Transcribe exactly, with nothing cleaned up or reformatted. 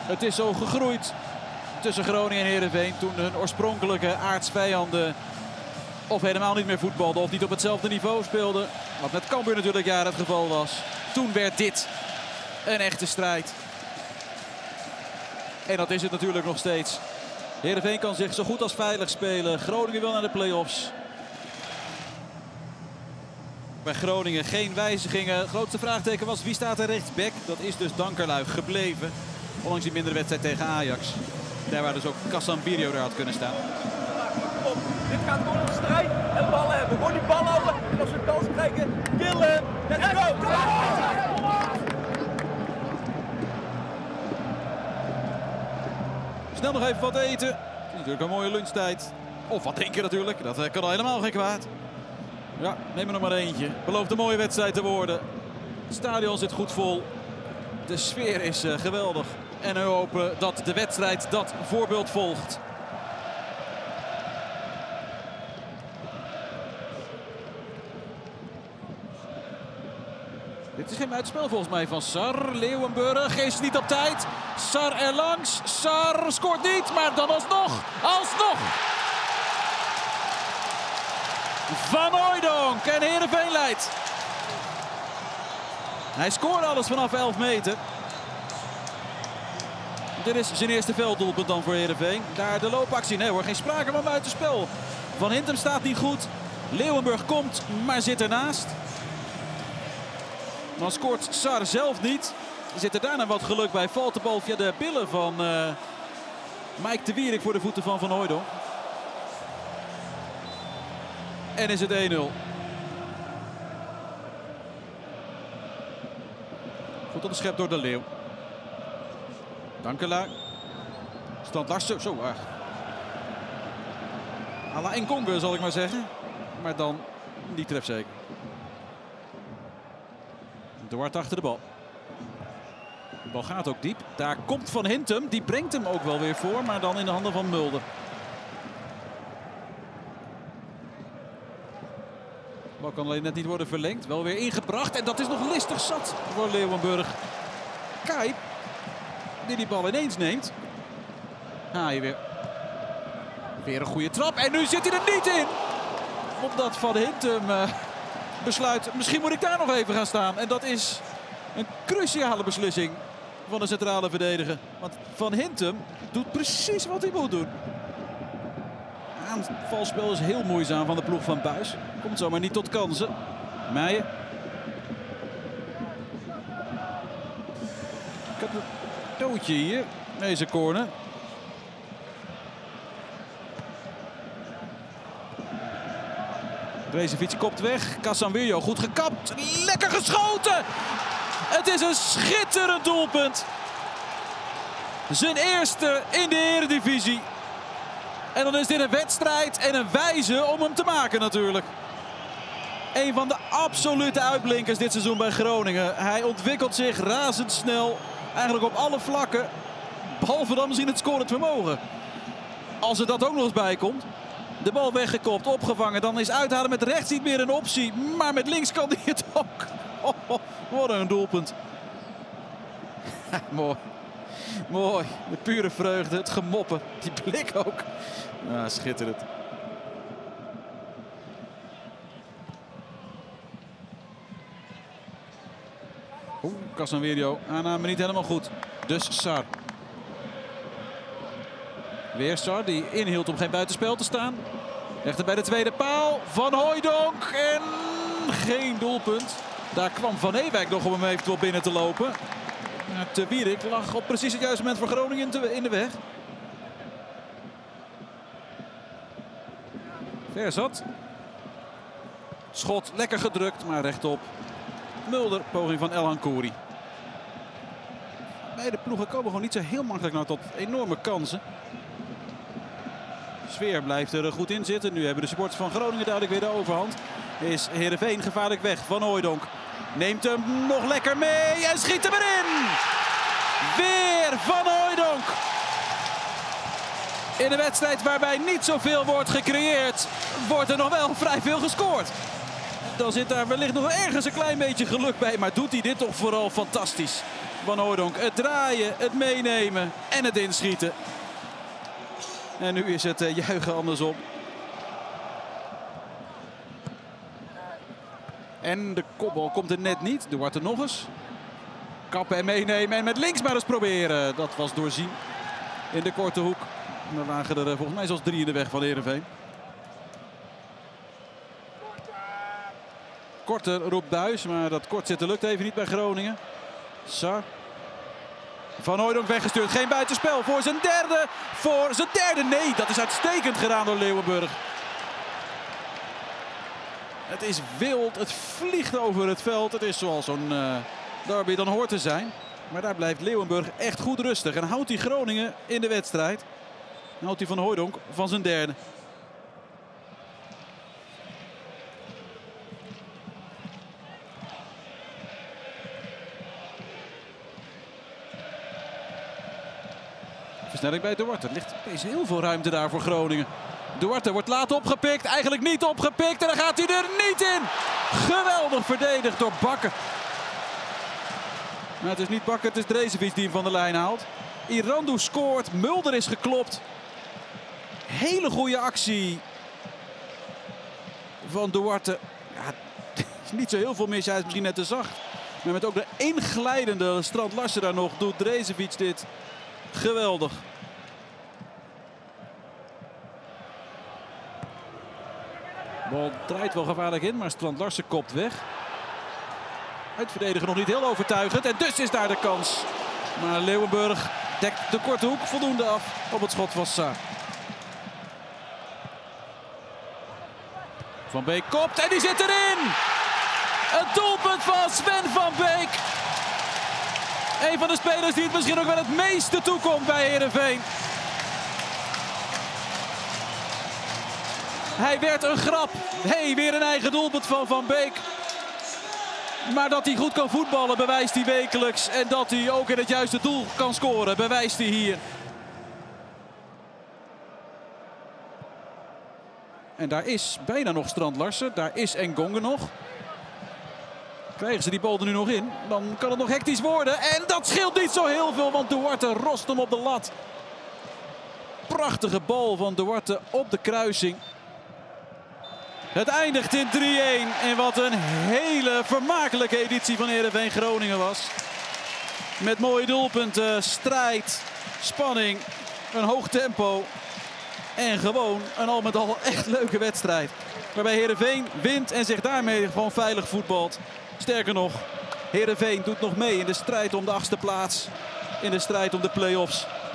Het is zo gegroeid tussen Groningen en Heerenveen toen hun oorspronkelijke aardsvijanden of helemaal niet meer voetbalden of niet op hetzelfde niveau speelden. Wat met Cambuur natuurlijk jaren het geval was. Toen werd dit een echte strijd. En dat is het natuurlijk nog steeds. Heerenveen kan zich zo goed als veilig spelen. Groningen wil naar de play-offs. Bij Groningen geen wijzigingen. Het grootste vraagteken was wie staat er rechtsback. Dat is dus Dankerlui gebleven. Ondanks die mindere wedstrijd tegen Ajax. Daar waar dus ook Casemiro er had kunnen staan. Op. Dit gaat gewoon een strijd en ballen hebben. Gewoon die bal houden. En als we een kans krijgen, killen. Let's go! Snel nog even wat eten. Het is natuurlijk een mooie lunchtijd. Of wat drinken natuurlijk. Dat kan al helemaal geen kwaad. Ja, neem er nog maar eentje. Belooft een mooie wedstrijd te worden. Het stadion zit goed vol. De sfeer is uh, geweldig. En we hopen dat de wedstrijd dat voorbeeld volgt. Dit is geen buitenspel volgens mij van Sar. Leeuwenburg is niet op tijd. Sar erlangs. Sar scoort niet, maar dan alsnog. Alsnog. Van Hooijdonk en Heerenveen leidt. Hij scoort alles vanaf elf meter. Dit is zijn eerste velddoelpunt dan voor Heerenveen. Daar de loopactie. Nee hoor, geen sprake van buitenspel. Van Hintem staat niet goed. Leeuwenburg komt, maar zit ernaast. Dan scoort Sar zelf niet. Er zit er daarna wat geluk bij. Valt de bal via de billen van uh, Mike de Wierik voor de voeten van Van Hooijdonk. En is het één nul. Goed onderschept door de Leeuw. Dankerlui. Stand Larsen. Zo. Uh. à la Nkongu zal ik maar zeggen. Maar dan niet trefzeker. Duarte achter de bal. De bal gaat ook diep. Daar komt Van Hintem. Die brengt hem ook wel weer voor. Maar dan in de handen van Mulder. De bal kan alleen net niet worden verlengd. Wel weer ingebracht. En dat is nog listig zat voor Leeuwenburg. Kuip. Die die bal ineens neemt. Haaien weer. Weer een goede trap. En nu zit hij er niet in. Omdat Van Hintem uh, besluit. Misschien moet ik daar nog even gaan staan. En dat is een cruciale beslissing van de centrale verdediger. Want Van Hintem doet precies wat hij moet doen. Aanvalspel is heel moeizaam van de ploeg van Buijs. Komt zomaar niet tot kansen. Meijer. Ik heb een tootje hier. Deze corner. Brezevic kopt weg. Casemiro goed gekapt. Lekker geschoten. Het is een schitterend doelpunt. Zijn eerste in de Eredivisie. En dan is dit een wedstrijd en een wijze om hem te maken natuurlijk. Een van de absolute uitblinkers dit seizoen bij Groningen. Hij ontwikkelt zich razendsnel. Eigenlijk op alle vlakken. Behalve dan misschien het scorend vermogen. Als er dat ook nog eens bij komt. De bal weggekopt, opgevangen. Dan is uithalen met rechts niet meer een optie. Maar met links kan hij het ook. Oh, oh, wat een doelpunt. Mooi. Mooi. De pure vreugde. Het gemoppen. Die blik ook. Ah, schitterend. Oeh, Casemiro. Aanname niet helemaal goed. Dus Sar. Weer Sar die inhield om geen buitenspel te staan. Rechter bij de tweede paal. Van Hooijdonk. En geen doelpunt. Daar kwam Van Ewijk nog om hem eventueel binnen te lopen. De Wierik lag op precies het juiste moment voor Groningen in de weg. Verzat. Schot lekker gedrukt, maar rechtop. Mulder, poging van El Ankouri. Beide ploegen komen gewoon niet zo heel makkelijk nou tot enorme kansen. Sfeer blijft er goed in zitten. Nu hebben de supporters van Groningen duidelijk weer de overhand. Is Heerenveen gevaarlijk weg. Van Hooijdonk neemt hem nog lekker mee en schiet hem erin. Weer Van Hooijdonk. In een wedstrijd waarbij niet zoveel wordt gecreëerd, wordt er nog wel vrij veel gescoord. dan zit daar wellicht nog ergens een klein beetje geluk bij. Maar doet hij dit toch vooral fantastisch. Van Hooijdonk. Het draaien, het meenemen en het inschieten. En nu is het uh, juichen andersom. En de kopbal komt er net niet. Duarte nog eens. Kappen en meenemen en met links maar eens proberen. Dat was doorzien in de korte hoek. En dan lagen er uh, volgens mij zelfs drie in de weg van Heerenveen. Korter roept Buijs, maar dat kort zitten lukt even niet bij Groningen. Sar. Van Hooijdonk weggestuurd. Geen buitenspel voor zijn derde. Voor zijn derde. Nee, dat is uitstekend gedaan door Leeuwenburg. Het is wild. Het vliegt over het veld. Het is zoals zo'n uh, derby dan hoort te zijn. Maar daar blijft Leeuwenburg echt goed rustig. En houdt hij Groningen in de wedstrijd. En houdt hij Van Hooijdonk van zijn derde. Versnelling bij Duarte. Er ligt opeens heel veel ruimte daar voor Groningen. Duarte wordt laat opgepikt. Eigenlijk niet opgepikt. En dan gaat hij er niet in. Geweldig verdedigd door Bakker. Maar het is niet Bakker, het is Drezevic die hem van de lijn haalt. Irandu scoort. Mulder is geklopt. Hele goede actie van Duarte. Ja, er is niet zo heel veel mis. Hij is misschien net te zacht. Maar met ook de inglijdende Strand Larsen daar nog doet Drezevic dit geweldig. Bal draait wel gevaarlijk in, maar Strand Larsen kopt weg. Uitverdediger nog niet heel overtuigend en dus is daar de kans. Maar Leeuwenburg dekt de korte hoek voldoende af op het schot van Sar. Van Beek kopt en die zit erin! Een doelpunt van Sven van Beek. Een van de spelers die het misschien ook wel het meeste toekomt bij Heerenveen. Hij werd een grap. Hey, weer een eigen doelpunt van Van Beek. Maar dat hij goed kan voetballen bewijst hij wekelijks. En dat hij ook in het juiste doel kan scoren bewijst hij hier. En daar is bijna nog Strand Larsen. Daar is Engongen nog. Krijgen ze die bal er nu nog in, dan kan het nog hectisch worden. En dat scheelt niet zo heel veel, want Duarte rost hem op de lat. Prachtige bal van Duarte op de kruising. Het eindigt in drie-een. En wat een hele vermakelijke editie van Heerenveen Groningen was. Met mooie doelpunten, strijd, spanning, een hoog tempo. En gewoon een al met al echt leuke wedstrijd. Waarbij Heerenveen wint en zich daarmee gewoon veilig voetbalt. Sterker nog, Heerenveen doet nog mee in de strijd om de achtste plaats. In de strijd om de play-offs.